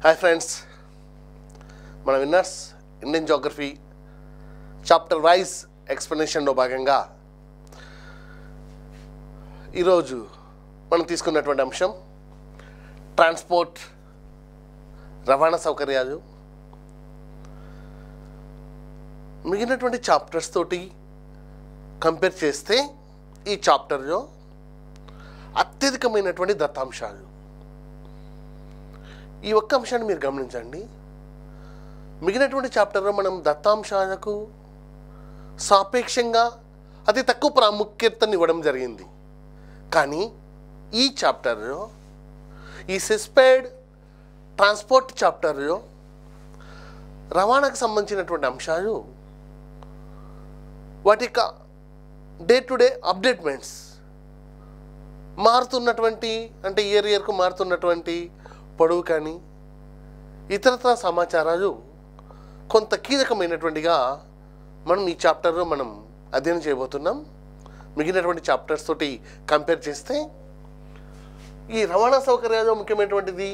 Hi friends, మన Winners Indian geography chapter wise ఎక్స్ప్లెనేషన్లో భాగంగా ఈరోజు మనం తీసుకున్నటువంటి అంశం ట్రాన్స్పోర్ట్ రవాణా సౌకర్యాలు. మిగిలినటువంటి చాప్టర్స్ తోటి కంపేర్ చేస్తే ఈ చాప్టర్లో అత్యధికమైనటువంటి దత్తాంశాలు. ఈ ఒక్క అంశాన్ని మీరు గమనించండి. మిగిలినటువంటి చాప్టర్లో మనం దత్తాంశాలకు సాపేక్షంగా అతి తక్కువ ప్రాముఖ్యతను ఇవ్వడం జరిగింది. కానీ ఈ చాప్టర్లో, ఈ సిస్పైడ్ ట్రాన్స్పోర్ట్ చాప్టర్లో రవాణాకు సంబంధించినటువంటి అంశాలు వాటి యొక్క డే టు డే అప్డేట్మెంట్స్, మారుతున్నటువంటి అంటే ఇయర్కు మారుతున్నటువంటి పొడవు కానీ ఇతరత్ర సమాచారాలు కొంత కీలకమైనటువంటిగా మనం ఈ చాప్టర్లో మనం అధ్యయనం చేయబోతున్నాం. మిగిలినటువంటి చాప్టర్స్ తోటి కంపేర్ చేస్తే ఈ రవాణా సౌకర్యాలు ముఖ్యమైనటువంటిది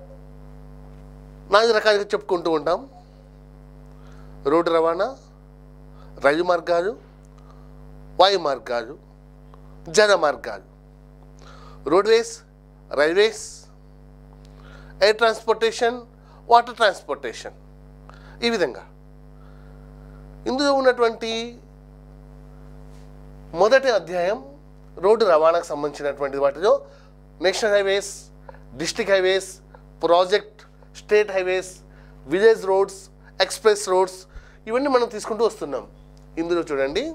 4 రకాలుగా చెప్పుకుంటూ ఉంటాం. రోడ్డు రవాణా, రైలు మార్గాలు, వాయు మార్గాలు, జల మార్గాలు. Roadways, railways, air transportation, water transportation. ఈ విధంగా ఇందులో ఉన్నటువంటి మొదటి అధ్యాయం రోడ్డు రవాణాకు సంబంధించినటువంటి వాటిలో national highways, district highways, project, state highways, village roads, express roads ఇవన్నీ మనం తీసుకుంటూ వస్తున్నాం. ఇందులో చూడండి,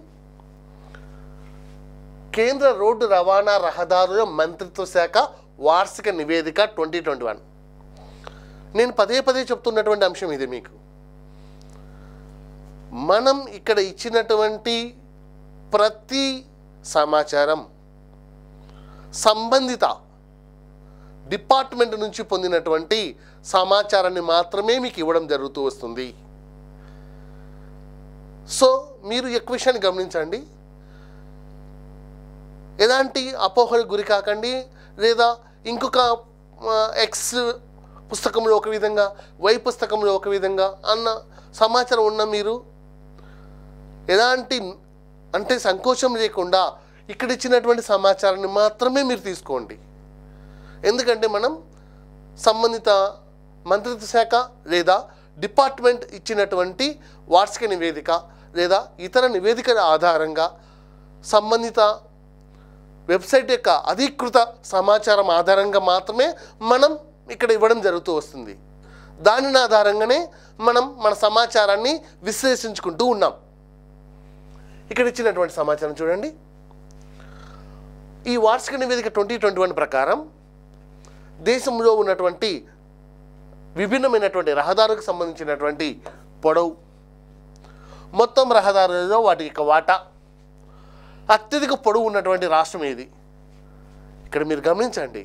కేంద్ర రోడ్డు రవాణా రహదారుల మంత్రిత్వ శాఖ వార్షిక నివేదిక 2021. నేను పదే చెప్తున్నటువంటి అంశం ఇది. మీకు మనం ఇక్కడ ఇచ్చినటువంటి ప్రతి సమాచారం సంబంధిత డిపార్ట్మెంట్ నుంచి పొందినటువంటి సమాచారాన్ని మాత్రమే మీకు ఇవ్వడం జరుగుతూ వస్తుంది. సో మీరు ఎక్కువ విషయాన్ని గమనించండి. ఎలాంటి అపోహలకు గురి కాకండి. లేదా ఇంకొక ఎక్స్ పుస్తకంలో ఒక విధంగా, వై పుస్తకంలో ఒక విధంగా అన్న సమాచారం ఉన్న మీరు ఎలాంటి అంటే సంకోచం లేకుండా ఇక్కడ ఇచ్చినటువంటి సమాచారాన్ని మాత్రమే మీరు తీసుకోండి. ఎందుకంటే మనం సంబంధిత మంత్రిత్వ శాఖ లేదా డిపార్ట్మెంట్ ఇచ్చినటువంటి వార్షిక నివేదిక లేదా ఇతర నివేదికల ఆధారంగా సంబంధిత వెబ్సైట్ యొక్క అధికృత సమాచారం ఆధారంగా మాత్రమే మనం ఇక్కడ ఇవ్వడం జరుగుతూ వస్తుంది. దాని ఆధారంగానే మనం మన సమాచారాన్ని విశ్లేషించుకుంటూ ఉన్నాం. ఇక్కడ ఇచ్చినటువంటి సమాచారం చూడండి. ఈ వార్షిక నివేదిక 2021 ప్రకారం దేశంలో ఉన్నటువంటి విభిన్నమైనటువంటి రహదారులకు సంబంధించినటువంటి పొడవు, మొత్తం రహదారులలో వాటి యొక్క వాటా, అత్యధిక పొడవు ఉన్నటువంటి రాష్ట్రం ఏది? ఇక్కడ మీరు గమనించండి.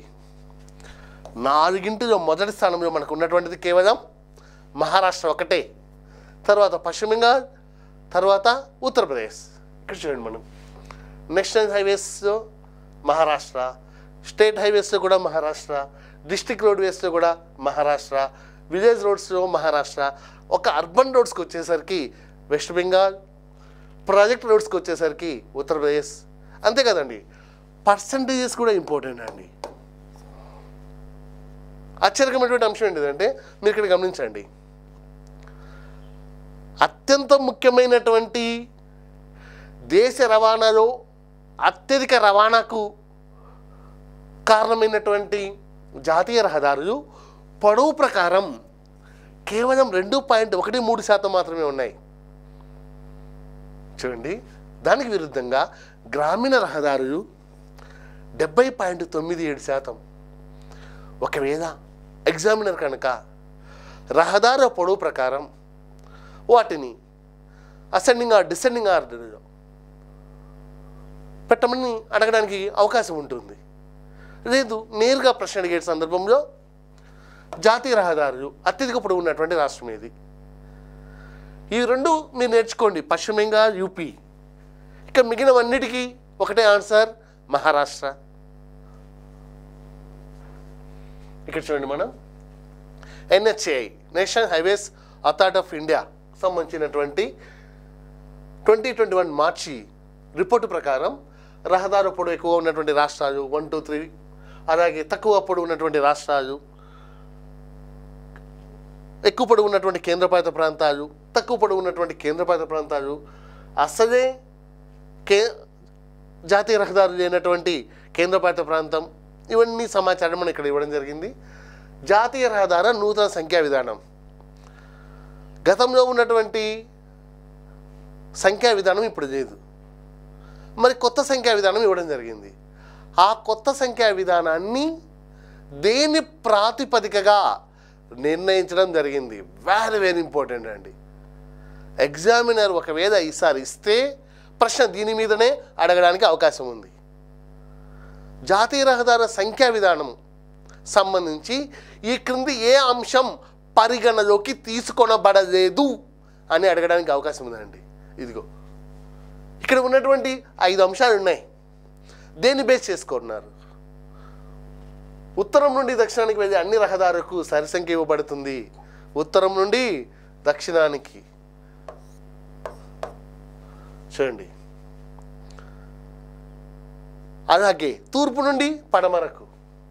4 మొదటి స్థానంలో మనకు ఉన్నటువంటిది కేవలం మహారాష్ట్ర ఒకటే. తర్వాత పశ్చిమ బెంగాల్, తర్వాత ఉత్తరప్రదేశ్. ఇక్కడ చూడండి, మనం నేషనల్ హైవేస్లో మహారాష్ట్ర, స్టేట్ హైవేస్లో కూడా మహారాష్ట్ర, డిస్ట్రిక్ట్ రోడ్వేస్లో కూడా మహారాష్ట్ర, విలేజ్ రోడ్స్లో మహారాష్ట్ర, ఒక అర్బన్ రోడ్స్కి వచ్చేసరికి వెస్ట్ బెంగాల్, ప్రాజెక్ట్ రోడ్స్కి వచ్చేసరికి ఉత్తరప్రదేశ్. అంతే కదండి, పర్సంటేజెస్ కూడా ఇంపార్టెంట్ అండి. ఆశ్చర్యకరమైనటువంటి అంశం ఏంటిదంటే మీరు ఇక్కడ గమనించండి, అత్యంత ముఖ్యమైనటువంటి దేశ రవాణాలో అత్యధిక రవాణాకు కారణమైనటువంటి జాతీయ రహదారులు పొడవు ప్రకారం కేవలం 2.13% మాత్రమే ఉన్నాయి. చూడండి, దానికి విరుద్ధంగా గ్రామీణ రహదారులు 70.97%. ఒకవేళ ఎగ్జామినర్ కనుక రహదారుల పొడవు ప్రకారం వాటిని అసెండింగ్ ఆర్ డిసెండింగ్ ఆర్డర్లో పెట్టమని అడగడానికి అవకాశం ఉంటుంది. లేదు, నేరుగా ప్రశ్న అడిగే సందర్భంలో జాతీయ రహదారులు అత్యధిక పొడవు ఉన్నటువంటి రాష్ట్రం ఏది? ఈ రెండు మీరు నేర్చుకోండి, పశ్చిమ బెంగాల్, యూపీ. ఇక మిగిలినవన్నిటికీ ఒకటే ఆన్సర్, మహారాష్ట్ర. ఇక్కడ చూడండి, మనం NHAI national highways authority of India సంబంధించినటువంటి 2021 మార్చి రిపోర్టు ప్రకారం రహదారు పొడవు ఎక్కువ ఉన్నటువంటి రాష్ట్రాలు 1, 2, 3, అలాగే తక్కువ పొడవు ఉన్నటువంటి రాష్ట్రాలు, ఎక్కువ పొడవు ఉన్నటువంటి కేంద్రపాలిత ప్రాంతాలు, తక్కువ పొడవు ఉన్నటువంటి కేంద్రపాలిత ప్రాంతాలు, అసలే జాతీయ రహదారు లేనటువంటి కేంద్రపాలిత ప్రాంతం, ఇవన్నీ సమాచారం మనం ఇక్కడ ఇవ్వడం జరిగింది. జాతీయ రహదారు నూతన సంఖ్యా విధానం, గతంలో ఉన్నటువంటి సంఖ్యా విధానం ఇప్పుడు లేదు, మరి కొత్త సంఖ్యా విధానం ఇవ్వడం జరిగింది. ఆ కొత్త సంఖ్యా విధానాన్ని దేని ప్రాతిపదికగా నిర్ణయించడం జరిగింది? వెరీ వెరీ ఇంపార్టెంట్ అండి. ఎగ్జామినర్ ఒకవేళ ఈసారి ఇస్తే ప్రశ్న దీని మీదనే అడగడానికి అవకాశం ఉంది. జాతీయ రహదారుల సంఖ్యా విధానం సంబంధించి ఈ క్రింది ఏ అంశం పరిగణలోకి తీసుకొనబడలేదు అని అడగడానికి అవకాశం ఉందండి. ఇదిగో ఇక్కడ ఉన్నటువంటి 5 అంశాలు ఉన్నాయి. దేన్ని బేస్ చేసుకున్నారు? ఉత్తరం నుండి దక్షిణానికి వెళ్ళే అన్ని రహదారులకు సరి సంఖ్య ఇవ్వబడుతుంది. ఉత్తరం నుండి దక్షిణానికి చూడండి, అలాగే తూర్పు నుండి పడమరకు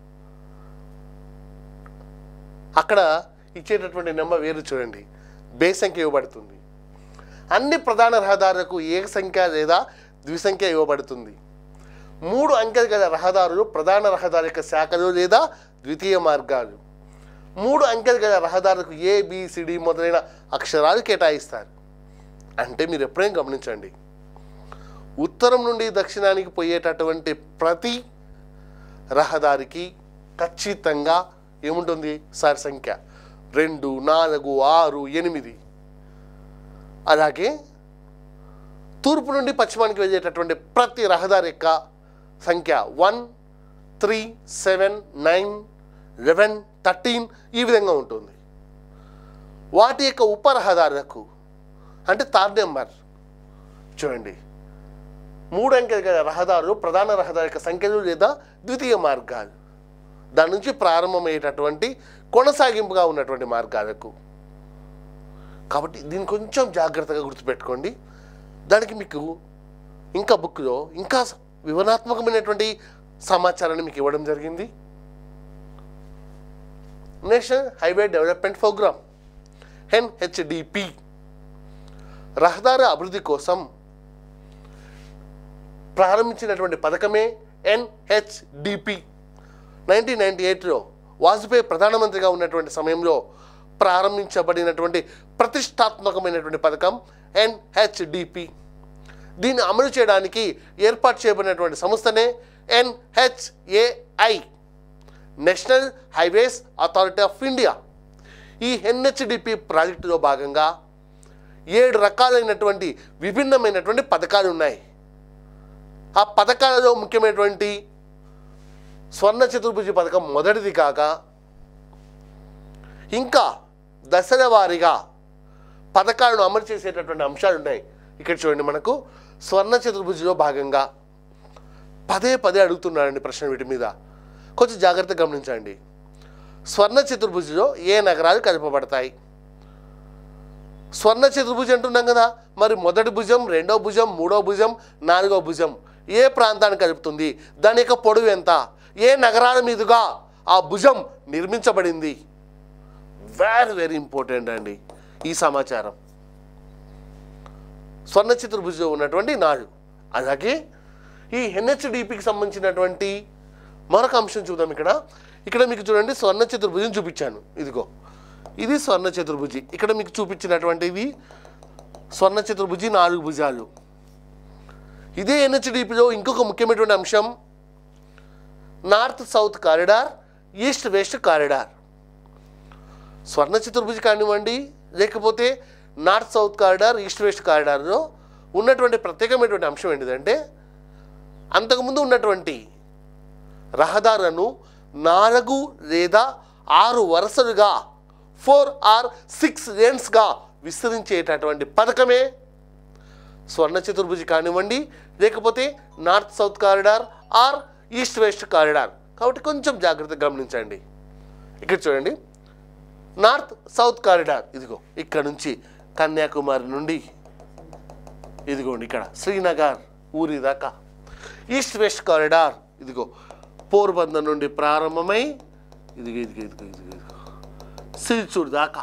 అక్కడ ఇచ్చేటటువంటి నెంబర్ వేరు చూడండి, బేస్ సంఖ్య ఇవ్వబడుతుంది. అన్ని ప్రధాన రహదారులకు ఏక సంఖ్య లేదా ద్విసంఖ్య ఇవ్వబడుతుంది. 3 అంకెలు గల రహదారులు ప్రధాన రహదారి యొక్క శాఖలు లేదా ద్వితీయ మార్గాలు. 3 అంకెలు గల రహదారులకు ABCD మొదలైన అక్షరాలు కేటాయిస్తారు. అంటే మీరు ఎప్పుడైనా గమనించండి, ఉత్తరం నుండి దక్షిణానికి పోయేటటువంటి ప్రతి రహదారికి ఖచ్చితంగా ఏముంటుంది? సరి సంఖ్య 2, 4, 6, 8. అలాగే తూర్పు నుండి పశ్చిమానికి వెళ్ళేటటువంటి ప్రతి రహదారి యొక్క సంఖ్య 1, 3, 7, 9, 11, 13 ఈ విధంగా ఉంటుంది. వాటి యొక్క ఉప రహదారులకు అంటే థర్డ్ నెంబర్ చూడండి, 3 అంకెల గల రహదారులు ప్రధాన రహదారి యొక్క సంఖ్యలు లేదా ద్వితీయ మార్గాలు, దాని నుంచి ప్రారంభమయ్యేటటువంటి కొనసాగింపుగా ఉన్నటువంటి మార్గాలకు. కాబట్టి దీన్ని కొంచెం జాగ్రత్తగా గుర్తుపెట్టుకోండి. దానికి మీకు ఇంకా బుక్లో ఇంకా వివరణాత్మకమైనటువంటి సమాచారాన్ని మీకు ఇవ్వడం జరిగింది. National highway development programme NHDP రహదారి అభివృద్ధి కోసం ప్రారంభించినటువంటి పథకమే NHDP. 1998లో వాజ్పేయి ప్రధానమంత్రిగా ఉన్నటువంటి సమయంలో ప్రారంభించబడినటువంటి ప్రతిష్టాత్మకమైనటువంటి పథకం NHDP. దీన్ని అమలు చేయడానికి ఏర్పాటు చేయబడినటువంటి సంస్థనే NHAI national highways authority of India. ఈ NHDP ప్రాజెక్టులో భాగంగా 7 రకాలైనటువంటి విభిన్నమైనటువంటి పథకాలు ఉన్నాయి. ఆ పథకాలలో ముఖ్యమైనటువంటి స్వర్ణ చతుర్భుజి పథకం మొదటిది కాక ఇంకా దశల వారీగా పథకాలను అమలు చేసేటటువంటి అంశాలు ఉన్నాయి. ఇక్కడ చూడండి, మనకు స్వర్ణ చతుర్భుజిలో భాగంగా పదే అడుగుతున్నారండి ప్రశ్న వీటి మీద, కొంచెం జాగ్రత్తగా గమనించండి. స్వర్ణ చతుర్భుజిలో ఏ నగరాలు కలపబడతాయి? స్వర్ణ చతుర్భుజి అంటున్నాం కదా, మరి మొదటి భుజం, రెండో భుజం, మూడో భుజం, నాలుగో భుజం ఏ ప్రాంతాన్ని కలుపుతుంది? దాని యొక్క పొడవు ఎంత? ఏ నగరాల మీదుగా ఆ భుజం నిర్మించబడింది? వెరీ ఇంపార్టెంట్ అండి ఈ సమాచారం. స్వర్ణ చతుర్భుజంలో ఉన్నటువంటి 4. అలాగే ఈ NHDPకి సంబంధించినటువంటి మరొక అంశం చూద్దాం. ఇక్కడ మీకు చూడండి, స్వర్ణ చతుర్భుజం చూపించాను. ఇదిగో ఇది స్వర్ణ చతుర్భుజి. ఇక్కడ మీకు చూపించినటువంటిది స్వర్ణ చతుర్భుజి 4 భుజాలు. ఇదే NHDPలో ఇంకొక ముఖ్యమైనటువంటి అంశం north south corridor, east west corridor. Swarna Chaturbhuji కానివ్వండి, లేకపోతే north south corridor, east west కారిడార్లో ఉన్నటువంటి ప్రత్యేకమైనటువంటి అంశం ఏంటిదంటే, అంతకుముందు ఉన్నటువంటి రహదారులను 4 లేదా 6 వరుసలుగా 4 or 6 లేన్స్గా విస్తరించేటటువంటి పథకమే స్వర్ణ చతుర్భుజి కానివ్వండి, లేకపోతే north south corridor or east west corridor. కాబట్టి కొంచెం జాగ్రత్తగా గమనించండి. ఇక్కడ చూడండి, నార్త్ సౌత్ కారిడార్ ఇదిగో ఇక్కడ నుంచి కన్యాకుమారి నుండి ఇదిగోండి ఇక్కడ శ్రీనగర్ ఊరి దాకా. ఈస్ట్ వెస్ట్ కారిడార్ ఇదిగో పోర్బందర్ నుండి ప్రారంభమై ఇదిగో ఇదిగో ఇదిగో ఇదిగో ఇదిగో సిల్చూర్ దాకా.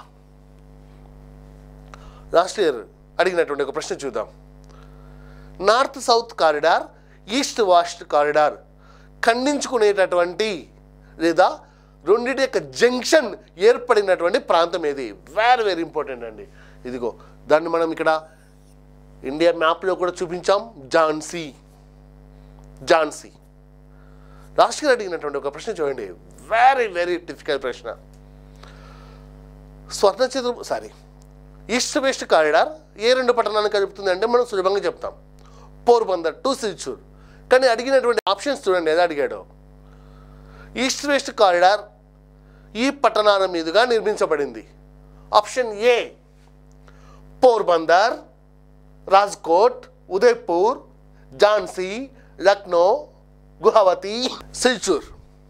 లాస్ట్ ఇయర్ అడిగినటువంటి ఒక ప్రశ్న చూద్దాం. North south corridor, east west corridor ఖండించుకునేటటువంటి లేదా రెండింటి యొక్క జంక్షన్ ఏర్పడినటువంటి ప్రాంతం ఏది? వెరీ వెరీ ఇంపార్టెంట్ అండి. ఇదిగో దాన్ని మనం ఇక్కడ ఇండియా మ్యాప్లో కూడా చూపించాం. ఝాన్సీ. లాస్ట్ ఇయర్ అడిగినటువంటి ఒక ప్రశ్న చూడండి, వెరీ వెరీ డిఫికల్ట్ ప్రశ్న. ఈస్ట్ వెస్ట్ కారిడార్ ఏ రెండు పట్టణాలను కలుపుతుంది అంటే మనం సులభంగా చెప్తాం, పోర్బందర్ టు సిల్చూర్. కానీ అడిగినటువంటి ఆప్షన్స్ చూడండి ఎలా అడిగాడో. ఈస్ట్ వెస్ట్ కారిడార్ ఈ పట్టణాల మీదుగా నిర్మించబడింది. Option A Porbandar, Rajkot, Udaipur, Jhansi, Lucknow, Guwahati, Silchar.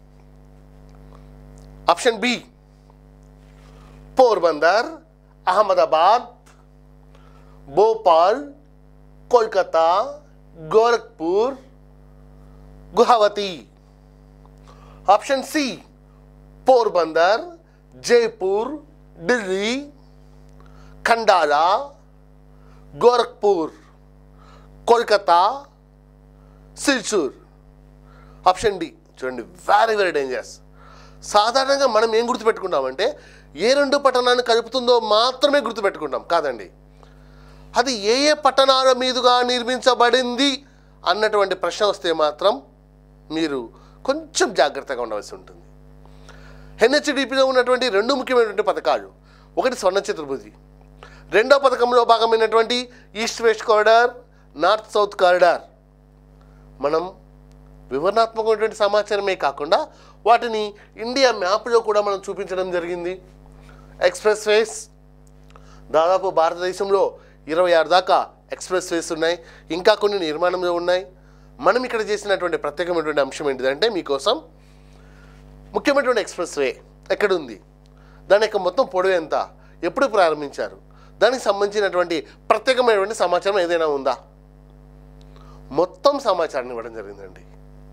Option B Porbandar, Ahmedabad, Bhopal, Kolkata, Gorakhpur, Guwahati. Option C Porbandar, Jaipur, Delhi, Khandala, Gorakhpur, Kolkata, Silchar. Option D చూడండి, వెరీ వెరీ డేంజరస్. సాధారణంగా మనం ఏం గుర్తుపెట్టుకుంటామంటే ఏ రెండు పట్టణాన్ని కలుపుతుందో మాత్రమే గుర్తుపెట్టుకుంటాం. కాదండి, అది ఏ ఏ పట్టణాల మీదుగా నిర్మించబడింది అన్నటువంటి ప్రశ్న వస్తే మాత్రం మీరు కొంచెం జాగ్రత్తగా ఉండవలసి ఉంటుంది. ఎన్హెచ్డిపిలో ఉన్నటువంటి రెండు ముఖ్యమైనటువంటి పథకాలు, ఒకటి స్వర్ణ చతుర్భుజి, రెండో పథకంలో భాగమైనటువంటి east west corridor, north south corridor. మనం వివరణాత్మకమైనటువంటి సమాచారమే కాకుండా వాటిని ఇండియా మ్యాప్లో కూడా మనం చూపించడం జరిగింది. ఎక్స్ప్రెస్ వేస్ దాదాపు భారతదేశంలో 26 దాకా ఎక్స్ప్రెస్ వేస్ ఉన్నాయి, ఇంకా కొన్ని నిర్మాణంలో ఉన్నాయి. మనం ఇక్కడ చేసినటువంటి ప్రత్యేకమైనటువంటి అంశం ఏంటిదంటే మీకోసం ముఖ్యమైనటువంటి ఎక్స్ప్రెస్ వే ఎక్కడుంది, దాని యొక్క మొత్తం పొడవు ఎంత, ఎప్పుడు ప్రారంభించారు, దానికి సంబంధించినటువంటి ప్రత్యేకమైనటువంటి సమాచారం ఏదైనా ఉందా, మొత్తం సమాచారాన్ని ఇవ్వడం జరిగిందండి.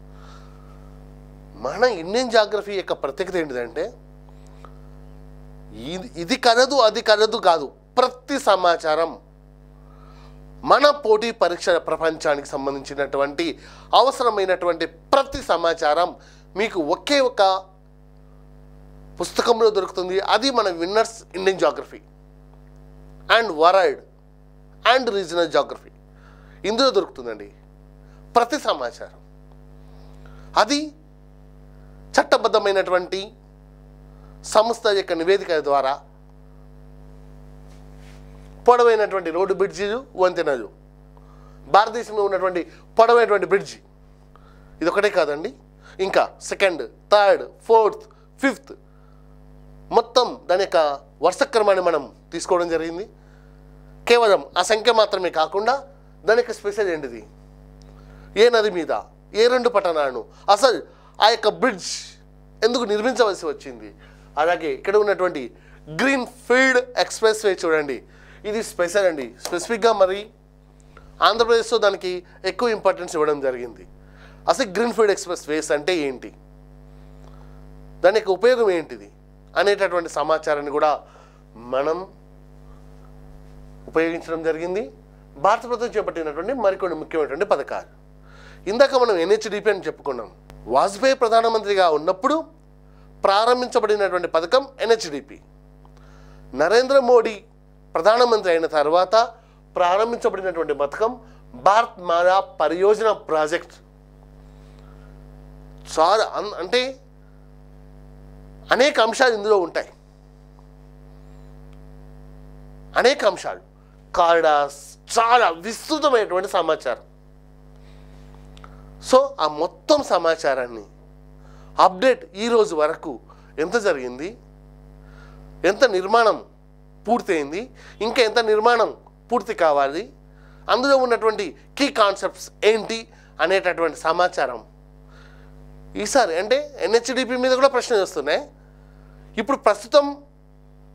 మన ఇండియన్ జాగ్రఫీ యొక్క ప్రత్యేకత ఏంటిదంటే ఇది కలదు అది కలదు కాదు, ప్రతి సమాచారం మన పోటీ పరీక్ష ప్రపంచానికి సంబంధించినటువంటి అవసరమైనటువంటి ప్రతి సమాచారం మీకు ఒకే ఒక పుస్తకంలో దొరుకుతుంది. అది మన Winners Indian geography and world and regional geography, ఇందులో దొరుకుతుందండి ప్రతి సమాచారం. అది చట్టబద్ధమైనటువంటి సంస్థ యొక్క నివేదిక ద్వారా పొడవైనటువంటి రోడ్డు బ్రిడ్జిలు, వంతెనలు, భారతదేశంలో ఉన్నటువంటి పొడవైనటువంటి బ్రిడ్జి ఇది ఒకటే కాదండి, ఇంకా సెకండ్, థర్డ్, ఫోర్త్, ఫిఫ్త్ మొత్తం దాని యొక్క వరుస క్రమాన్ని మనం తీసుకోవడం జరిగింది. కేవలం ఆ సంఖ్య మాత్రమే కాకుండా దాని యొక్క స్పెషల్ ఏంటిది, ఏ నది మీద ఏ రెండు పట్టణాలను, అసలు ఆ యొక్క బ్రిడ్జ్ ఎందుకు నిర్మించవలసి వచ్చింది. అలాగే ఇక్కడ ఉన్నటువంటి గ్రీన్ ఫీల్డ్ ఎక్స్ప్రెస్ వే చూడండి, ఇది స్పెషల్ అండి. స్పెసిఫిక్గా మరి ఆంధ్రప్రదేశ్లో దానికి ఎక్కువ ఇంపార్టెన్స్ ఇవ్వడం జరిగింది. అసలు గ్రీన్ ఫీల్డ్ ఎక్స్ప్రెస్ వేస్ అంటే ఏంటి, దాని యొక్క ఉపయోగం ఏంటిది అనేటటువంటి సమాచారాన్ని కూడా మనం ఉపయోగించడం జరిగింది. భారత ప్రభుత్వం చేపట్టినటువంటి మరికొన్ని ముఖ్యమైనటువంటి పథకాలు. ఇందాక మనం ఎన్హెచ్డిపి అని చెప్పుకున్నాం. వాజ్పేయి ప్రధానమంత్రిగా ఉన్నప్పుడు ప్రారంభించబడినటువంటి పథకం ఎన్హెచ్డిపి. నరేంద్ర మోడీ ప్రధానమంత్రి అయిన తర్వాత ప్రారంభించబడినటువంటి పథకం భారత్ మాలా పరియోజన ప్రాజెక్ట్. చాలా అంటే అనేక అంశాలు ఇందులో ఉంటాయి, అనేక అంశాలు, కారిడార్స్, చాలా విస్తృతమైనటువంటి సమాచారం. సో ఆ మొత్తం సమాచారాన్ని అప్డేట్ ఈరోజు వరకు ఎంత జరిగింది, ఎంత నిర్మాణం పూర్తయింది, ఇంకా ఎంత నిర్మాణం పూర్తి కావాలి, అందులో ఉన్నటువంటి కీ కాన్సెప్ట్స్ ఏంటి అనేటటువంటి సమాచారం ఈసారి అంటే ఎన్హెచ్డిపి మీద కూడా ప్రశ్నలు వస్తున్నాయి. ఇప్పుడు ప్రస్తుతం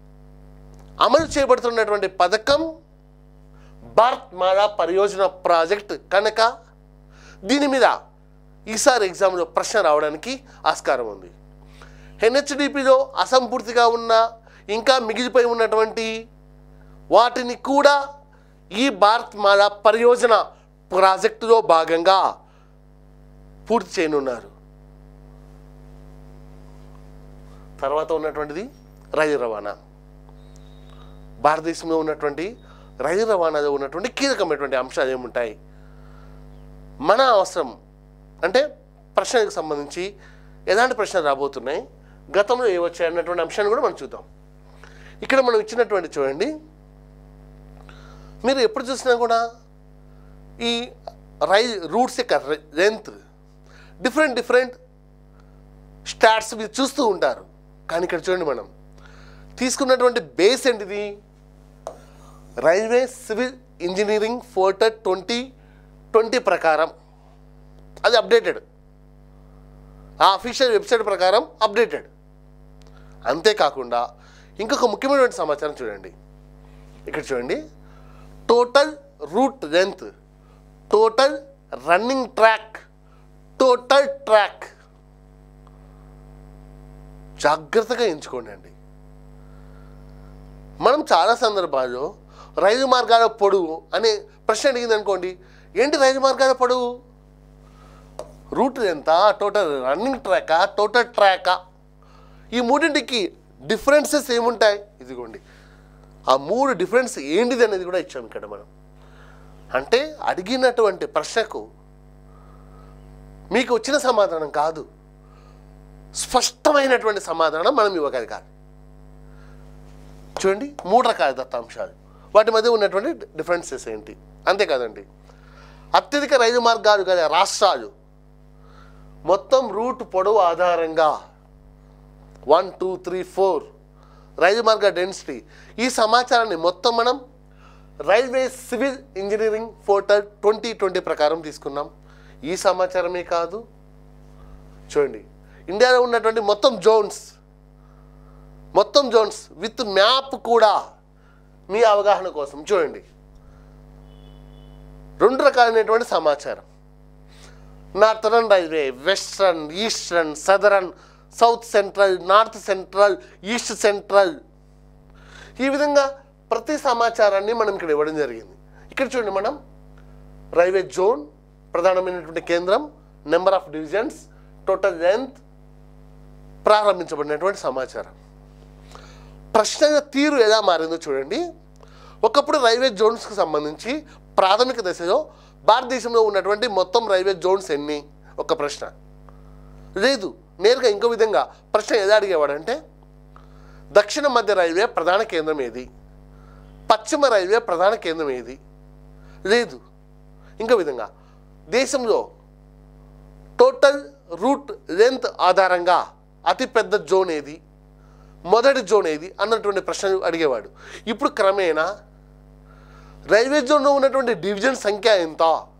అమలు చేయబడుతున్నటువంటి పథకం భారత్ మాలా పరియోజన ప్రాజెక్ట్ కనుక దీని మీద ఈసారి ఎగ్జామ్లో ప్రశ్న రావడానికి ఆస్కారం ఉంది. ఎన్హెచ్డిపిలో అసంపూర్తిగా ఉన్న ఇంకా మిగిలిపోయి ఉన్నటువంటి వాటిని కూడా ఈ భారత్ మాలా పరియోజన ప్రాజెక్టులో భాగంగా పూర్తి చేయనున్నారు. తర్వాత ఉన్నటువంటిది రైలు రవాణా. భారతదేశంలో ఉన్నటువంటి రైలు రవాణాలో ఉన్నటువంటి కీలకమైనటువంటి అంశాలు ఏముంటాయి, మన అవసరం అంటే ప్రశ్నకు సంబంధించి ఎలాంటి ప్రశ్నలు రాబోతున్నాయి, గతంలో ఏ వచ్చాయి అన్నటువంటి అంశాన్ని కూడా మనం చూద్దాం. ఇక్కడ మనం ఇచ్చినటువంటి చూడండి, మీరు ఎప్పుడు చూసినా కూడా ఈ రైల్ రూట్స్ యొక్క లెంత్ డిఫరెంట్ స్టాట్స్ మీరు చూస్తూ ఉంటారు. కానీ ఇక్కడ చూడండి, మనం తీసుకున్నటువంటి బేస్ ఏంటిది, రైల్వే సివిల్ ఇంజనీరింగ్ ఫోర్టెడ్ 2020 ప్రకారం అది అప్డేటెడ్, ఆ అఫీషియల్ వెబ్సైట్ ప్రకారం అప్డేటెడ్. అంతేకాకుండా ఇంకొక ముఖ్యమైనటువంటి సమాచారం చూడండి, ఇక్కడ చూడండి, total route length, total running track, total track జాగ్రత్తగా ఎంచుకోండి అండి. మనం చాలా సందర్భాల్లో రైలు మార్గాల పొడవు అనే ప్రశ్న అడిగింది అనుకోండి, ఏంటి రైలు మార్గాల పొడవు, రూట్ ఎంత, టోటల్ రన్నింగ్ ట్రాకా, టోటల్ ట్రాకా, ఈ మూడింటికి డిఫరెన్సెస్ ఏముంటాయి, ఇదిగోండి ఆ 3 డిఫరెన్స్ ఏంటిది అనేది కూడా ఇచ్చాము ఇక్కడ మనం. అంటే అడిగినటువంటి ప్రశ్నకు మీకు వచ్చిన సమాధానం కాదు, స్పష్టమైనటువంటి సమాధానం మనం ఇవ్వగలగాలి. చూడండి 3 రకాల దత్తాంశాలు, వాటి మధ్య ఉన్నటువంటి డిఫరెన్సెస్ ఏంటి. అంతేకాదండి, అత్యధిక రైలు మార్గాలు గల రాష్ట్రాలు మొత్తం రూట్ పొడవు ఆధారంగా 1, 2, 3, 4 రైలు మార్గ డెన్సిటీ, ఈ సమాచారాన్ని మొత్తం మనం రైల్వే సివిల్ ఇంజనీరింగ్ ఫోర్టెడ్ 2020 ప్రకారం తీసుకున్నాం. ఈ సమాచారమే కాదు, చూడండి ఇండియాలో ఉన్నటువంటి మొత్తం జోన్స్ విత్ మ్యాప్ కూడా మీ అవగాహన కోసం చూడండి. 2 రకాలైనటువంటి సమాచారం, northern railway, western, eastern, southern, south central, north central, east central, ఈ విధంగా ప్రతి సమాచారాన్ని మనం ఇక్కడ ఇవ్వడం జరిగింది. ఇక్కడ చూడండి, మనం రైల్వే జోన్, ప్రధానమైనటువంటి కేంద్రం, number of divisions, total length, ప్రారంభించబడినటువంటి సమాచారం. ప్రశ్న తీరు ఎలా మారిందో చూడండి. ఒకప్పుడు రైల్వే జోన్స్కి సంబంధించి ప్రాథమిక దశలో భారతదేశంలో ఉన్నటువంటి మొత్తం రైల్వే జోన్స్ ఎన్ని, ఒక ప్రశ్న. లేదు, నేరుగా ఇంకో విధంగా ప్రశ్న ఎలా అడిగేవాడంటే, దక్షిణ మధ్య రైల్వే ప్రధాన కేంద్రం ఏది, పశ్చిమ రైల్వే ప్రధాన కేంద్రం ఏది. లేదు, ఇంకో విధంగా దేశంలో టోటల్ రూట్ లెంత్ ఆధారంగా అతిపెద్ద జోన్ ఏది, మొదటి జోన్ ఏది అన్నటువంటి ప్రశ్నలు అడిగేవాడు. ఇప్పుడు క్రమేణా రైల్వే జోన్లో ఉన్నటువంటి డివిజన్ సంఖ్య ఎంత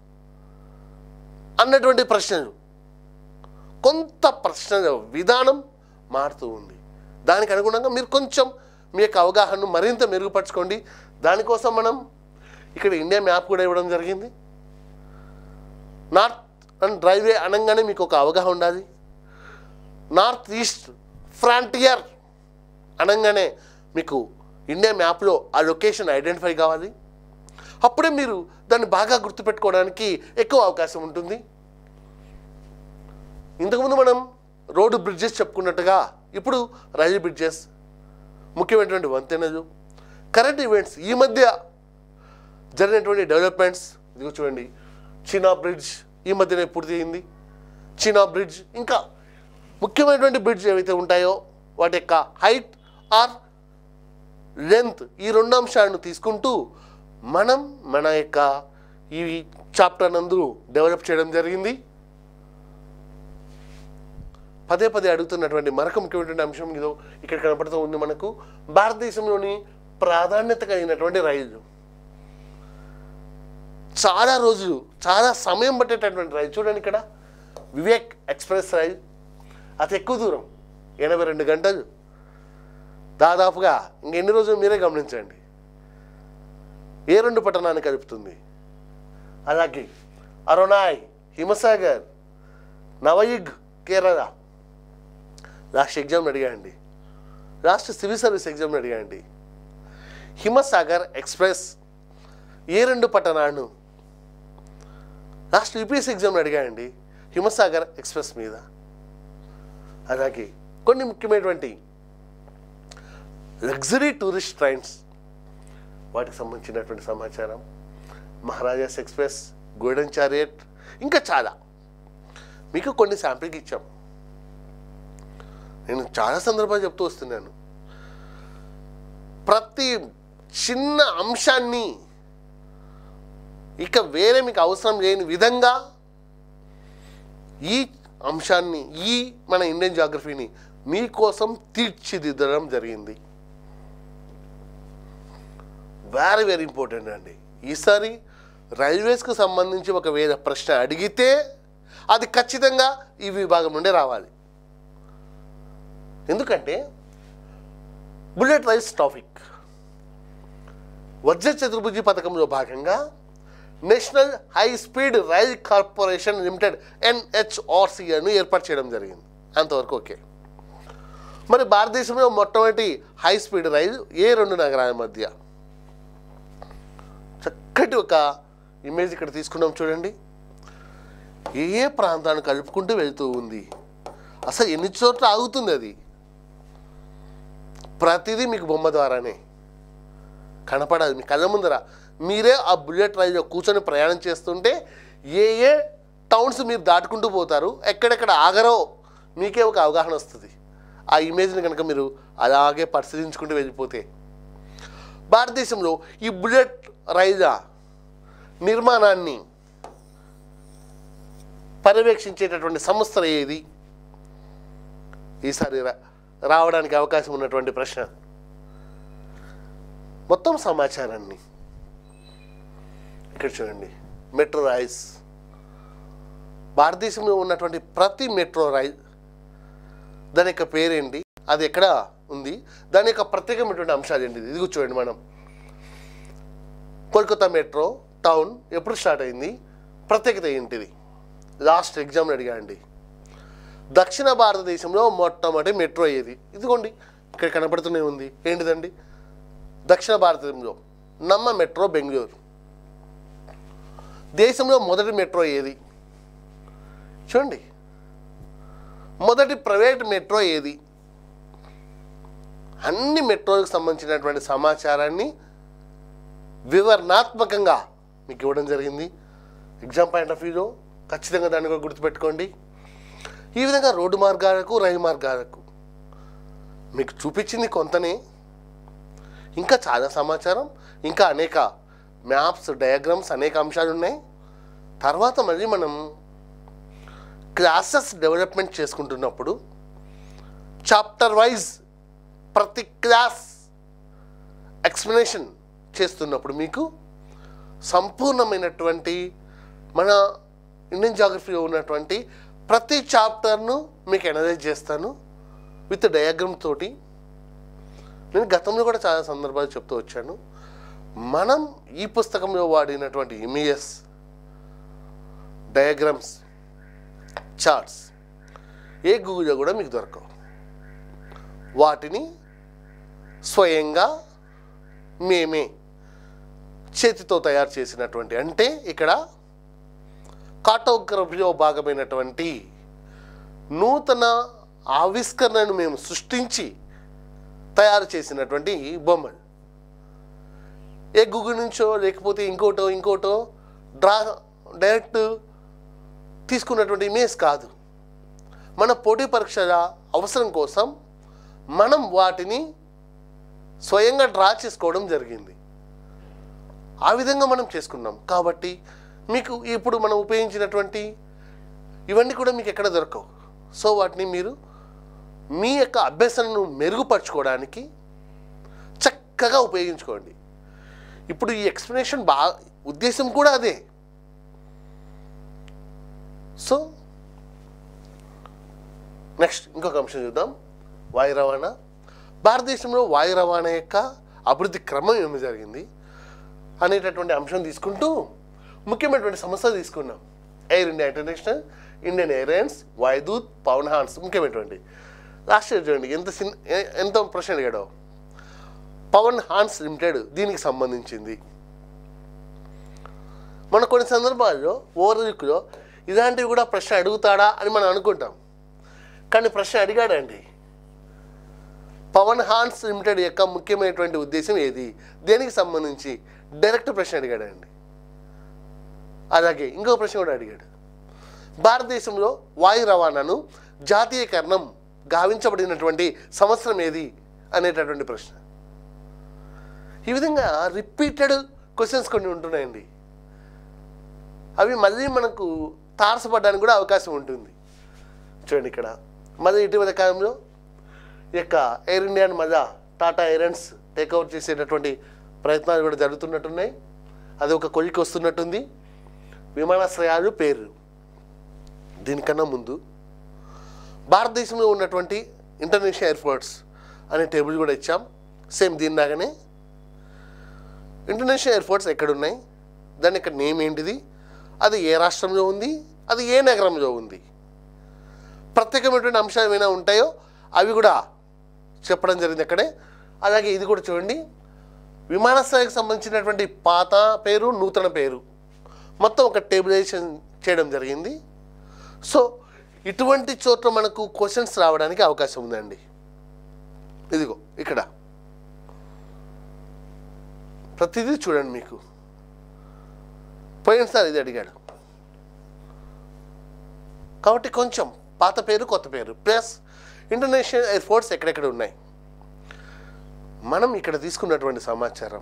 అన్నటువంటి ప్రశ్నలు, కొంత ప్రశ్నల విధానం మారుతూ ఉంది. దానికి అనుగుణంగా మీరు కొంచెం మీ యొక్క అవగాహనను మరింత మెరుగుపరచుకోండి. దానికోసం మనం ఇక్కడ ఇండియా మ్యాప్ కూడా ఇవ్వడం జరిగింది. నార్త్ అండ్ రైల్వే అనగానే మీకు ఒక అవగాహన ఉండాలి. నార్త్ ఈస్ట్ ఫ్రాంటియర్ అనగానే మీకు ఇండియా మ్యాప్లో ఆ లొకేషన్ ఐడెంటిఫై కావాలి. అప్పుడే మీరు దాన్ని బాగా గుర్తుపెట్టుకోవడానికి ఎక్కువ అవకాశం ఉంటుంది. ఇంతకుముందు మనం రోడ్డు బ్రిడ్జెస్ చెప్పుకున్నట్టుగా ఇప్పుడు రైలు బ్రిడ్జెస్, ముఖ్యమైనటువంటి వంతెనలు, కరెంట్ ఈవెంట్స్, ఈ మధ్య జరిగినటువంటి డెవలప్మెంట్స్, ఇదిగో చూడండి చీనా బ్రిడ్జ్ ఈ మధ్యనే పూర్తి అయింది. చీనా బ్రిడ్జ్, ఇంకా ముఖ్యమైనటువంటి బ్రిడ్జ్ ఏవైతే ఉంటాయో వాటి యొక్క హైట్ ఆర్ లెంత్, ఈ 2 అంశాలను తీసుకుంటూ మనం మన యొక్క ఈ చాప్టర్ నందు డెవలప్ చేయడం జరిగింది. పదే అడుగుతున్నటువంటి మరొక ముఖ్యమైనటువంటి అంశం ఇదో ఇక్కడ కనపడుతూ ఉంది మనకు. భారతదేశంలోని ప్రాధాన్యత కలిగినటువంటి రైలు, చాలా రోజులు చాలా సమయం పట్టేటటువంటి రైలు చూడండి. ఇక్కడ వివేక్ ఎక్స్ప్రెస్ రైలు అతి ఎక్కువ దూరం 82 గంటలు. దాదాపుగా ఇంకెన్ని రోజులు మీరే గమనించండి. ఏ 2 పట్టణాన్ని కలుపుతుంది? అలాగే అరుణాయ్, హిమసాగర్, నవయుగ్, కేరళ. లాస్ట్ ఎగ్జామ్ని అడిగాండి, లాస్ట్ సివిల్ సర్వీస్ ఎగ్జామ్ని అడిగాండి. హిమసాగర్ ఎక్స్ప్రెస్ ఏ 2 పట్టణాలను? లాస్ట్ యూపీఎస్సీ ఎగ్జామ్ని అడిగాండి హిమసాగర్ ఎక్స్ప్రెస్ మీద. అలాగే కొన్ని ముఖ్యమైనటువంటి లగ్జరీ టూరిస్ట్ ట్రైన్స్, వాటికి సంబంధించినటువంటి సమాచారం, మహారాజాస్ ఎక్స్ప్రెస్, గోల్డెన్ చారియట్, ఇంకా చాలా మీకు కొన్ని శాంపిల్కి ఇచ్చాం. నేను చాలా సందర్భాలు చెప్తూ వస్తున్నాను. ప్రతి చిన్న అంశాన్ని ఇక వేరే మీకు అవసరం లేని విధంగా ఈ అంశాన్ని, ఈ మన ఇండియన్ జాగ్రఫీని మీకోసం తీర్చిదిద్దడం జరిగింది. వెరీ వెరీ ఇంపార్టెంట్ అండి. ఈసారి రైల్వేస్కు సంబంధించి ఒకవేళ ప్రశ్న అడిగితే అది ఖచ్చితంగా ఈ విభాగం నుండే రావాలి. ఎందుకంటే బుల్లెట్ రైల్స్ టాపిక్ వజ్ర చతుర్భుజి పథకంలో భాగంగా national high speed rail corporation limited NHRCను ఏర్పాటు చేయడం జరిగింది. అంతవరకు ఓకే. మరి భారతదేశంలో మొట్టమొదటి హై స్పీడ్ రైలు ఏ 2 నగరాల మధ్య? చక్కటి ఒక ఇమేజ్ ఇక్కడ తీసుకున్నాం చూడండి. ఏ ప్రాంతాన్ని కలుపుకుంటూ వెళ్తూ ఉంది, అసలు ఎన్ని చోట్ల ఆగుతుంది, అది ప్రతిదీ మీకు బొమ్మ ద్వారానే కనపడాలి మీ కళ్ళ ముందర. మీరే ఆ బుల్లెట్ రైల్లో కూర్చొని ప్రయాణం చేస్తుంటే ఏ ఏ టౌన్స్ మీరు దాటుకుంటూ పోతారు, ఎక్కడెక్కడ ఆగరో మీకే ఒక అవగాహన వస్తుంది. ఆ ఇమేజ్ని కనుక మీరు అలాగే పరిశీలించుకుంటూ వెళ్ళిపోతే. భారతదేశంలో ఈ బుల్లెట్ రైళ్ళ నిర్మాణాన్ని పర్యవేక్షించేటటువంటి సంస్థ ఏది? ఈసారి రావడానికి అవకాశం ఉన్నటువంటి ప్రశ్న. మొత్తం సమాచారాన్ని ఇక్కడ చూడండి. మెట్రో రైల్స్, భారతదేశంలో ఉన్నటువంటి ప్రతి మెట్రో రైల్ దాని యొక్క పేరేంటి, అది ఎక్కడ ఉంది, దాని యొక్క ప్రత్యేకమైనటువంటి అంశాలు ఏంటి, ఇది చూడండి. మనం కోల్కతా మెట్రో టౌన్ ఎప్పుడు స్టార్ట్ అయింది, ప్రత్యేకత ఏంటిది? లాస్ట్ ఎగ్జామ్ అడిగాండి. దక్షిణ భారతదేశంలో మొట్టమొదటి మెట్రో ఏది? ఇదిగోండి ఇక్కడ కనపడుతూనే ఉంది. ఏంటిదండి? దక్షిణ భారతదేశంలో నమ్మ మెట్రో, బెంగళూరు. దేశంలో మొదటి మెట్రో ఏది చూడండి. మొదటి ప్రైవేట్ మెట్రో ఏది? అన్ని మెట్రోలకు సంబంధించినటువంటి సమాచారాన్ని వివరణాత్మకంగా మీకు ఇవ్వడం జరిగింది. ఎగ్జామ్ పాయింట్ ఆఫ్ వ్యూలో ఖచ్చితంగా దాన్ని కూడా గుర్తుపెట్టుకోండి. ఈ విధంగా రోడ్డు మార్గాలకు, రైలు మార్గాలకు మీకు చూపించింది కొంతనే, ఇంకా చాలా సమాచారం, ఇంకా అనేక మ్యాప్స్, డయాగ్రామ్స్, అనేక అంశాలు ఉన్నాయి. తర్వాత మళ్ళీ మనం క్లాసెస్ డెవలప్మెంట్ చేసుకుంటున్నప్పుడు చాప్టర్ వైజ్ ప్రతి క్లాస్ ఎక్స్ప్లెనేషన్ చేస్తున్నప్పుడు మీకు సంపూర్ణమైనటువంటి మన ఇండియన్ జాగ్రఫీలో ఉన్నటువంటి ప్రతి చాప్టర్ను మీకు అనలైజ్ చేస్తాను విత్ డయాగ్రామ్ తోటి. నేను గతంలో కూడా చాలా సందర్భాలు చెప్తూ వచ్చాను. మనం ఈ పుస్తకంలో వాడినటువంటి ఇమేజెస్, డయాగ్రామ్స్, చార్ట్స్ ఏ గూగుల్లో కూడా మీకు దొరకవు. వాటిని స్వయంగా మేమే చేతితో తయారు చేసినటువంటి, అంటే ఇక్కడ కార్టోగ్రఫీలో భాగమైనటువంటి నూతన ఆవిష్కరణను మేము సృష్టించి తయారు చేసినటువంటి బొమ్మలు. ఏ గూగుల్ నుంచో లేకపోతే ఇంకోటో డైరెక్ట్ తీసుకున్నటువంటి ఇమేజ్ కాదు. మన పోటీ పరీక్షల అవసరం కోసం మనం వాటిని స్వయంగా డ్రా చేసుకోవడం జరిగింది. ఆ విధంగా మనం చేసుకున్నాం కాబట్టి మీకు ఇప్పుడు మనం ఉపయోగించినటువంటి ఇవన్నీ కూడా మీకు ఎక్కడ దొరకవు. సో వాటిని మీరు మీ యొక్క అభ్యసనను మెరుగుపరచుకోవడానికి చక్కగా ఉపయోగించుకోండి. ఇప్పుడు ఈ ఎక్స్ప్లెనేషన్ ఉద్దేశం కూడా అదే. సో నెక్స్ట్ ఇంకొక అంశం చూద్దాం. వాయు రవాణా. భారతదేశంలో వాయు రవాణా యొక్క అభివృద్ధి క్రమం ఏమి జరిగింది అనేటటువంటి అంశం తీసుకుంటూ ముఖ్యమైనటువంటి సంస్థలు తీసుకున్నాం. Air India international, Indian airlines, Vayudoot, Pawan Hans ముఖ్యమైనటువంటి. లాస్ట్ ఇయర్ చూడండి ఎంత ప్రశ్న అడిగాడో. పవన్ హాన్స్ లిమిటెడ్ దీనికి సంబంధించింది. మన కొన్ని సందర్భాల్లో ఓవర్వ్యూలో ఇలాంటివి కూడా ప్రశ్న అడుగుతాడా అని మనం అనుకుంటాం, కానీ ప్రశ్న అడిగాడండి. పవన్ హాన్స్ లిమిటెడ్ యొక్క ముఖ్యమైనటువంటి ఉద్దేశం ఏది, దేనికి సంబంధించి డైరెక్ట్ ప్రశ్న అడిగాడండి. అలాగే ఇంకో ప్రశ్న కూడా అడిగాడు. భారతదేశంలో వాయు రవాణాను జాతీయకరణం గావించబడినటువంటి సంవత్సరం ఏది అనేటటువంటి ప్రశ్న. ఈ విధంగా రిపీటెడ్ క్వశ్చన్స్ కొన్ని ఉంటున్నాయండి. అవి మళ్ళీ మనకు తారసపడడానికి కూడా అవకాశం ఉంటుంది. చూడండి ఇక్కడ మళ్ళీ ఇటీవల కాలంలో ఈ యొక్క ఎయిర్ ఇండియాను మళ్ళా టాటా ఎయిర్లైన్స్ టేక్ఓవర్ చేసేటటువంటి ప్రయత్నాలు కూడా జరుగుతున్నట్టున్నాయి. అది ఒక కొలికి వస్తున్నట్టుంది. విమానాశ్రయాలు పేరు. దీనికన్నా ముందు భారతదేశంలో ఉన్నటువంటి ఇంటర్నేషనల్ ఎయిర్పోర్ట్స్ అనే టేబుల్ కూడా ఇచ్చాం. సేమ్ దీనిలాగానే ఇంటర్నేషనల్ ఎయిర్పోర్ట్స్ ఎక్కడున్నాయి, దాని యొక్క నేమ్ ఏంటిది, అది ఏ రాష్ట్రంలో ఉంది, అది ఏ నగరంలో ఉంది, ప్రత్యేకమైనటువంటి అంశాలు ఏమైనా ఉంటాయో అవి కూడా చెప్పడం జరిగింది అక్కడే. అలాగే ఇది కూడా చూడండి, విమానాశ్రయానికి సంబంధించినటువంటి పాత పేరు, నూతన పేరు మొత్తం ఒక టేబులైజేషన్ చేయడం జరిగింది. సో ఇటువంటి చోట్ల మనకు క్వశ్చన్స్ రావడానికి అవకాశం ఉందండి. ఇదిగో ఇక్కడ ప్రతిదీ చూడండి. మీకు పోయినసారి ఇది అడిగాడు కాబట్టి కొంచెం పాత పేరు, కొత్త పేరు ప్లస్ ఇంటర్నేషనల్ ఎయిర్పోర్ట్స్ ఎక్కడెక్కడ ఉన్నాయి. మనం ఇక్కడ తీసుకున్నటువంటి సమాచారం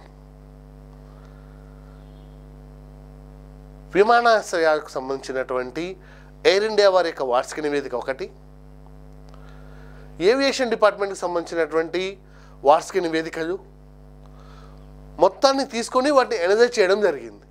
విమానాశ్రయాలకు సంబంధించినటువంటి ఎయిర్ ఇండియా వారి యొక్క వార్షిక నివేదిక ఒకటి, ఏవియేషన్ డిపార్ట్మెంట్కి సంబంధించినటువంటి వార్షిక నివేదికలు మొత్తాన్ని తీసుకొని వాటిని ఎనలైజ్ చేయడం జరిగింది.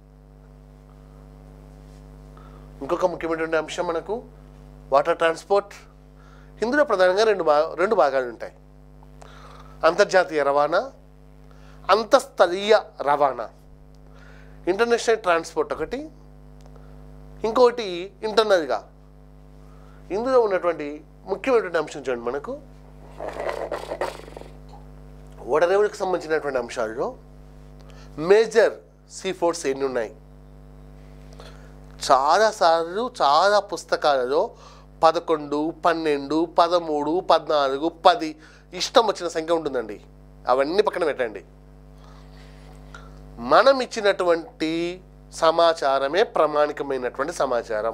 ఇంకొక ముఖ్యమైనటువంటి అంశం మనకు వాటర్ ట్రాన్స్పోర్ట్. ఇందులో ప్రధానంగా రెండు భాగాలు ఉంటాయి. అంతర్జాతీయ రవాణా, అంతఃస్థలీయ రవాణా. ఇంటర్నేషనల్ ట్రాన్స్పోర్ట్ ఒకటి, ఇంకొకటి ఇంటర్నల్గా. ఇందులో ఉన్నటువంటి ముఖ్యమైనటువంటి అంశం చూడండి, మనకు ఓడరేవులకు సంబంధించినటువంటి అంశాల్లో మేజర్ సీ పోర్ట్స్ ఎన్ని ఉన్నాయి. చాలాసార్లు చాలా పుస్తకాలలో 11, 12, 13, 14, 10 ఇష్టం వచ్చిన సంఖ్య ఉంటుందండి. అవన్నీ పక్కన పెట్టండి. మనం ఇచ్చినటువంటి సమాచారమే ప్రామాణికమైనటువంటి సమాచారం.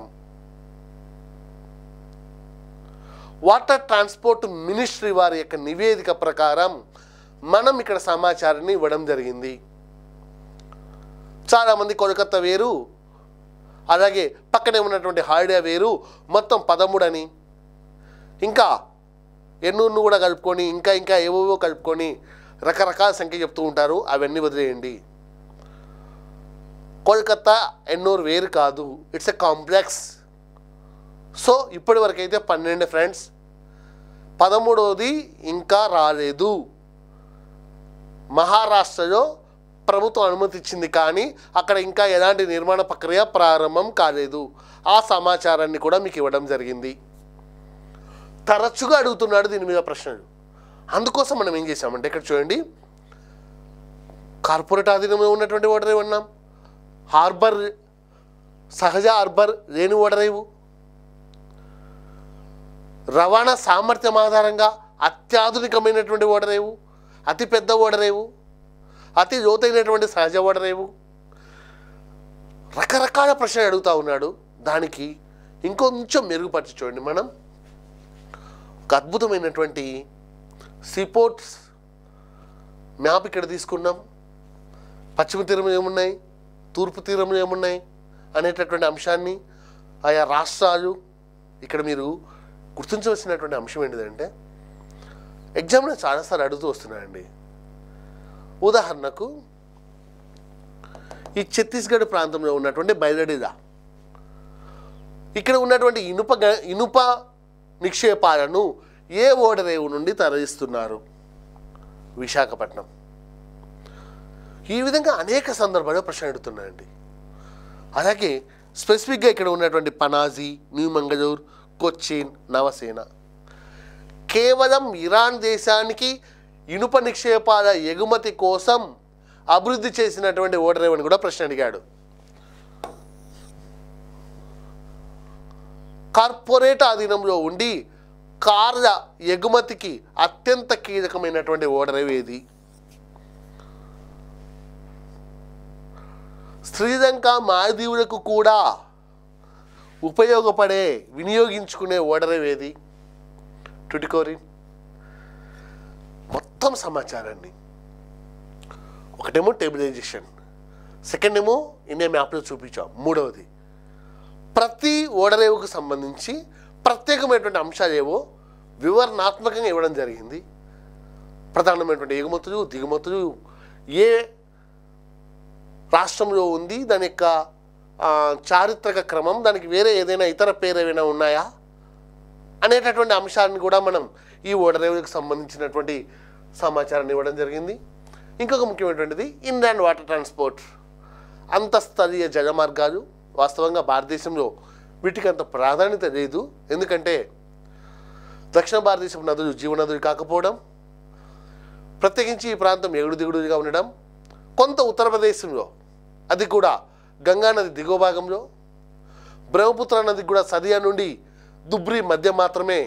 వాటర్ ట్రాన్స్పోర్ట్ మినిస్ట్రీ వారి యొక్క నివేదిక ప్రకారం మనం ఇక్కడ సమాచారాన్ని ఇవ్వడం జరిగింది. చాలామంది కోల్కతా వేరు, అలాగే పక్కనే ఉన్నటువంటి హాలిడే వేరు, మొత్తం 13 అని, ఇంకా ఎన్నూరును కూడా కలుపుకొని ఇంకా ఏవేవో కలుపుకొని రకరకాల సంఖ్య చెప్తూ ఉంటారు. అవన్నీ వదిలేయండి. కోల్కతా ఎన్నూరు వేరు కాదు, ఇట్స్ ఎ కాంప్లెక్స్. సో ఇప్పటి వరకు అయితే 12 ఫ్రెండ్స్, 13వది ఇంకా రాలేదు. మహారాష్ట్రలో ప్రభుత్వం అనుమతి ఇచ్చింది, కానీ అక్కడ ఇంకా ఎలాంటి నిర్మాణ ప్రక్రియ ప్రారంభం కాలేదు. ఆ సమాచారాన్ని కూడా మీకు ఇవ్వడం జరిగింది. తరచుగా అడుగుతున్నాడు దీని మీద ప్రశ్నలు. అందుకోసం మనం ఏం చేసామంటే ఇక్కడ చూడండి, కార్పొరేట్ ఆధీనంలో ఉన్నటువంటి ఓడరేవు అన్నాం, హార్బర్ సహజ హార్బర్ లేని ఓడరేవు, రవాణా సామర్థ్యం ఆధారంగా అత్యాధునికమైనటువంటి ఓడరేవు, అతి పెద్ద ఓడరేవు, అతి లోతైనటువంటి సహజ ఓడరేవు. రకరకాల ప్రశ్నలు అడుగుతూ ఉన్నాడు. దానికి ఇంకొంచెం మెరుగుపరిచి చూడండి, మనం ఒక అద్భుతమైనటువంటి సీపోర్ట్స్ మ్యాప్ ఇక్కడ తీసుకున్నాం. పశ్చిమ తీరంలో ఏమున్నాయి, తూర్పు తీరంలో ఏమున్నాయి అనేటటువంటి అంశాన్ని, ఆయా రాష్ట్రాలు. ఇక్కడ మీరు గుర్తించవలసినటువంటి అంశం ఏంటిదంటే, ఎగ్జామ్లో చాలాసార్లు అడుగుతూ వస్తున్నాయండి. ఉదాహరణకు ఈ ఛత్తీస్గఢ్ ప్రాంతంలో ఉన్నటువంటి బయలడిలా, ఇక్కడ ఉన్నటువంటి ఇనుప నిక్షేపాలను ఏ ఓడరేవు నుండి తరలిస్తున్నారు విశాఖపట్నం. ఈ విధంగా అనేక సందర్భాల్లో ప్రశ్న అడుగుతున్నాయండి. అలాగే స్పెసిఫిక్గా ఇక్కడ ఉన్నటువంటి పనాజీ, న్యూ మంగళూరు, కొచ్చిన్, నవసేన కేవలం ఇరాన్ దేశానికి ఇనుప నిక్షేపాల ఎగుమతి కోసం అభివృద్ధి చేసినటువంటి ఓడరేవని కూడా ప్రశ్న అడిగాడు. కార్పొరేట్ ఆధీనంలో ఉండి కార్ల ఎగుమతికి అత్యంత కీలకమైనటువంటి ఓడరేవు ఏది? శ్రీలంక, మాల్దీవులకు కూడా ఉపయోగపడే వినియోగించుకునే ఓడరేవు ఏది? టుటికోరిన్. మొత్తం సమాచారాన్ని ఒకటేమో టేబులైజేషన్, సెకండ్ ఏమో ఇండియా మ్యాప్లో చూపించాం, మూడవది ప్రతి ఓడరేవుకు సంబంధించి ప్రత్యేకమైనటువంటి అంశాలు ఏవో వివరణాత్మకంగా ఇవ్వడం జరిగింది. ప్రధానమైనటువంటి ఎగుమతులు, దిగుమతులు, ఏ రాష్ట్రంలో ఉంది, దాని యొక్క చారిత్రక క్రమం, దానికి వేరే ఏదైనా ఇతర పేరు ఏమైనా ఉన్నాయా అనేటటువంటి అంశాలను కూడా మనం ఈ ఓడరేవులకు సంబంధించినటువంటి సమాచారాన్ని ఇవ్వడం జరిగింది. ఇంకొక ముఖ్యమైనటువంటిది ఇన్లాండ్ వాటర్ ట్రాన్స్పోర్ట్, అంతఃస్థలీయ జల మార్గాలు. వాస్తవంగా భారతదేశంలో వీటికి అంత ప్రాధాన్యత లేదు, ఎందుకంటే దక్షిణ భారతదేశం నదులు జీవనదులు కాకపోవడం, ప్రత్యేకించి ఈ ప్రాంతం ఎగుడు దిగుడుగా ఉండడం, కొంత ఉత్తరప్రదేశంలో అది కూడా గంగా నది దిగువ భాగంలో, బ్రహ్మపుత్ర నదికి కూడా సదియా నుండి దుబ్రి మధ్య మాత్రమే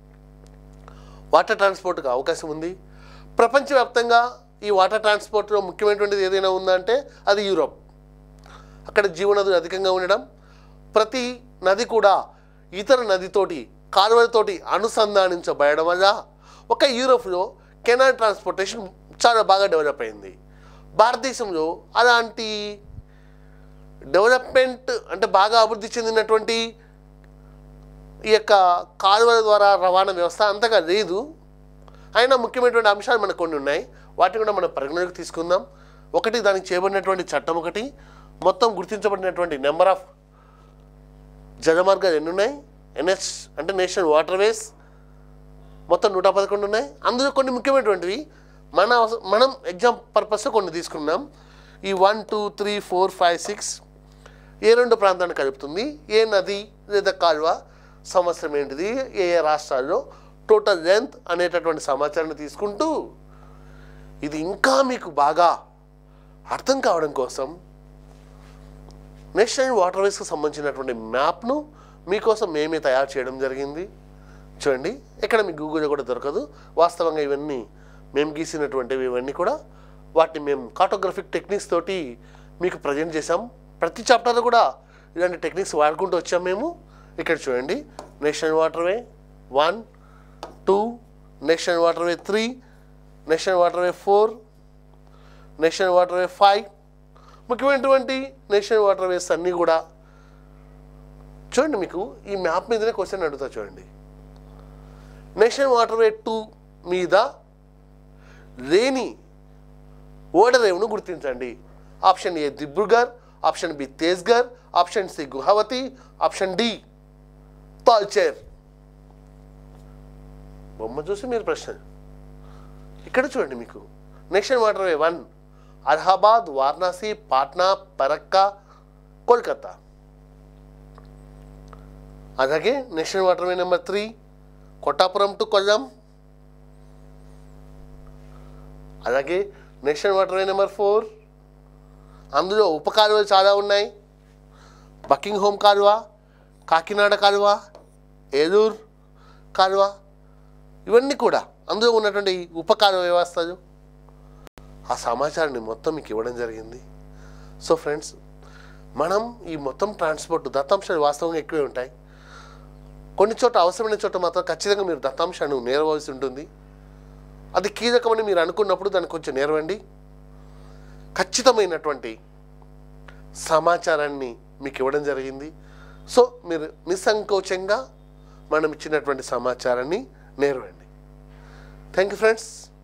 వాటర్ ట్రాన్స్పోర్ట్కి అవకాశం ఉంది. ప్రపంచవ్యాప్తంగా ఈ వాటర్ ట్రాన్స్పోర్ట్లో ముఖ్యమైనటువంటిది ఏదైనా ఉందంటే అది యూరోప్. అక్కడ జీవనదులు అధికంగా ఉండడం, ప్రతి నది కూడా ఇతర నదితోటి కాలువలతోటి అనుసంధానించబడడం వల్ల ఒక యూరోప్లో కెనాల్ ట్రాన్స్పోర్టేషన్ చాలా బాగా డెవలప్ అయింది. భారతదేశంలో అలాంటి డెవలప్మెంట్ అంటే బాగా అభివృద్ధి చెందినటువంటి ఈ యొక్క కాలువల ద్వారా రవాణా వ్యవస్థ అంతగా లేదు. అయినా ముఖ్యమైనటువంటి అంశాలు మనకు కొన్ని ఉన్నాయి, వాటిని కూడా మనం పరిగణలోకి తీసుకుందాం. ఒకటి, దానికి చేయబడినటువంటి చట్టం, ఒకటి మొత్తం గుర్తించబడినటువంటి నెంబర్ ఆఫ్ జలమార్గాలు ఎన్ని ఉన్నాయి, ఎన్హెచ్ అంటే నేషనల్ వాటర్వేస్ మొత్తం 111 ఉన్నాయి. అందులో కొన్ని ముఖ్యమైనటువంటివి మనం ఎగ్జామ్ పర్పస్లో కొన్ని తీసుకున్నాం. ఈ 1, 2, 3, 4, 5, 6 ఏ రెండు ప్రాంతాన్ని కలుపుతుంది, ఏ నది లేదా కాలువ, సంవత్సరం ఏంటిది, ఏ ఏ రాష్ట్రాల్లో, టోటల్ లెంత్ అనేటటువంటి సమాచారాన్ని తీసుకుంటూ ఇది ఇంకా మీకు బాగా అర్థం కావడం కోసం నేషనల్ వాటర్వేస్కి సంబంధించినటువంటి మ్యాప్ను మీకోసం మేమే తయారు చేయడం జరిగింది. చూడండి, ఇక్కడ మీకు గూగుల్లో కూడా దొరకదు. వాస్తవంగా ఇవన్నీ మేము గీసినటువంటివి, ఇవన్నీ కూడా వాటిని మేము కార్టోగ్రఫిక్ టెక్నిక్స్ తోటి మీకు ప్రజెంట్ చేసాం. ప్రతి చాప్టర్లో కూడా ఇలాంటి టెక్నిక్స్ వాడుకుంటూ వచ్చాం మేము. ఇక్కడ చూడండి, national waterway 1, 2, national waterway 3, national waterway 4, national waterway 5, ముఖ్యమైనటువంటి నేషనల్ వాటర్వేస్ అన్నీ కూడా చూడండి. మీకు ఈ మ్యాప్ మీదనే క్వశ్చన్ అడుగుతా చూడండి. నేషనల్ వాటర్వే 2 మీద లేని ఓడరేవును గుర్తించండి. Option A Dibrugarh, option B Tejgarh, option C Guwahati, option D Talcher. బొమ్మ చూసి మీరు ప్రశ్న ఇక్కడ చూడండి. మీకు నేషనల్ వాటర్వే 1 అలహాబాద్, వారణాసి, పాట్నా, పరక్కా, కోల్కతా. అలాగే national waterway number 3 Kottapuram to Kollam. అలాగే నేషనల్ వాటర్వే నెంబర్ 4 అందులో ఉప కాలువలు చాలా ఉన్నాయి. బకింగ్ హోమ్ కాలువ, కాకినాడ కాలువ, ఏలూరు కాలువ, ఇవన్నీ కూడా అందులో ఉన్నటువంటి ఉప కాలువ వ్యవస్థలు. ఆ సమాచారాన్ని మొత్తం మీకు ఇవ్వడం జరిగింది. సో ఫ్రెండ్స్, మనం ఈ మొత్తం ట్రాన్స్పోర్ట్ దత్తాంశాలు వాస్తవంగా ఎక్కువే ఉంటాయి. కొన్ని చోట అవసరమైన చోట మాత్రం ఖచ్చితంగా మీరు దత్తాంశాన్ని నేరవలసి ఉంటుంది. అది కీలకమని మీరు అనుకున్నప్పుడు దాన్ని కొంచెం నేర్వండి. ఖచ్చితమైనటువంటి సమాచారాన్ని మీకు ఇవ్వడం జరిగింది. సో మీరు నిస్సంకోచంగా మనం ఇచ్చినటువంటి సమాచారాన్ని నేర్వండి. Thank you friends.